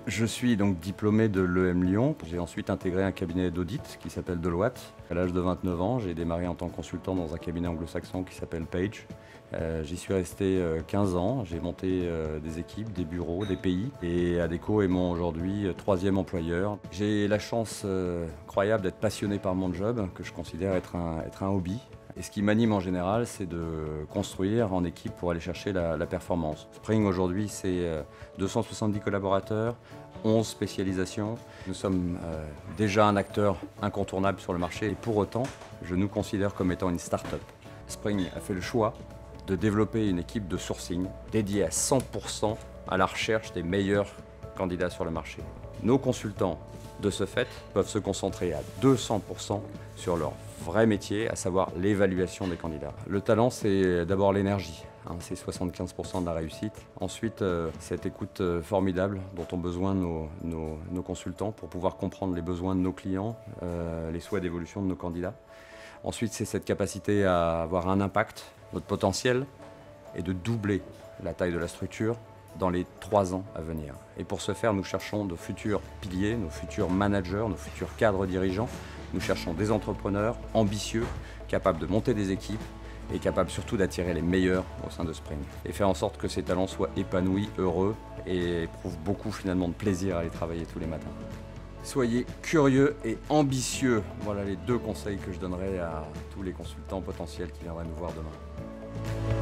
Je suis donc diplômé de l'EM Lyon. J'ai ensuite intégré un cabinet d'audit qui s'appelle Deloitte. À l'âge de 29 ans, j'ai démarré en tant que consultant dans un cabinet anglo-saxon qui s'appelle Page. J'y suis resté 15 ans. J'ai monté des équipes, des bureaux, des pays. Et Adecco est mon aujourd'hui troisième employeur. J'ai la chance incroyable d'être passionné par mon job, que je considère être un hobby. Et ce qui m'anime en général, c'est de construire en équipe pour aller chercher la performance. Spring aujourd'hui, c'est 270 collaborateurs, 11 spécialisations. Nous sommes déjà un acteur incontournable sur le marché et pour autant, je nous considère comme étant une start-up. Spring a fait le choix de développer une équipe de sourcing dédiée à 100% à la recherche des meilleurs candidats sur le marché. Nos consultants, de ce fait, peuvent se concentrer à 200% sur leur vrai métier, à savoir l'évaluation des candidats. Le talent, c'est d'abord l'énergie, c'est 75% de la réussite. Ensuite, cette écoute formidable dont ont besoin nos consultants pour pouvoir comprendre les besoins de nos clients, les souhaits d'évolution de nos candidats. Ensuite, c'est cette capacité à avoir un impact, notre potentiel, et de doubler la taille de la structure dans les 3 ans à venir. Et pour ce faire, nous cherchons nos futurs piliers, nos futurs managers, nos futurs cadres dirigeants. Nous cherchons des entrepreneurs ambitieux, capables de monter des équipes et capables surtout d'attirer les meilleurs au sein de Spring. Et faire en sorte que ces talents soient épanouis, heureux et éprouvent beaucoup finalement de plaisir à aller travailler tous les matins. Soyez curieux et ambitieux. Voilà les 2 conseils que je donnerai à tous les consultants potentiels qui viendraient nous voir demain.